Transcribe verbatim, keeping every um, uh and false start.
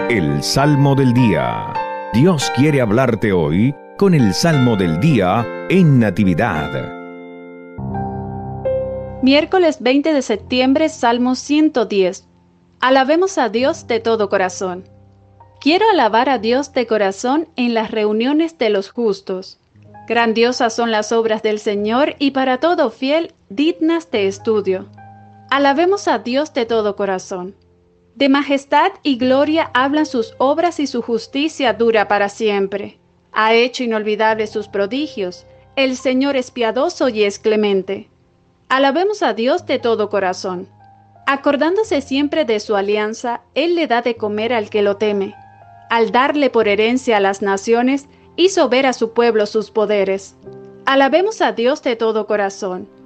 El Salmo del Día. Dios quiere hablarte hoy con el Salmo del Día en Natividad. Miércoles veinte de septiembre, Salmo ciento diez. Alabemos a Dios de todo corazón. Quiero alabar a Dios de corazón en las reuniones de los justos. Grandiosas son las obras del Señor y para todo fiel, dignas de estudio. Alabemos a Dios de todo corazón. De majestad y gloria hablan sus obras y su justicia dura para siempre. Ha hecho inolvidables sus prodigios. El Señor es piadoso y es clemente. Alabemos a Dios de todo corazón. Acordándose siempre de su alianza, Él le da de comer al que lo teme. Al darle por herencia a las naciones, hizo ver a su pueblo sus poderes. Alabemos a Dios de todo corazón.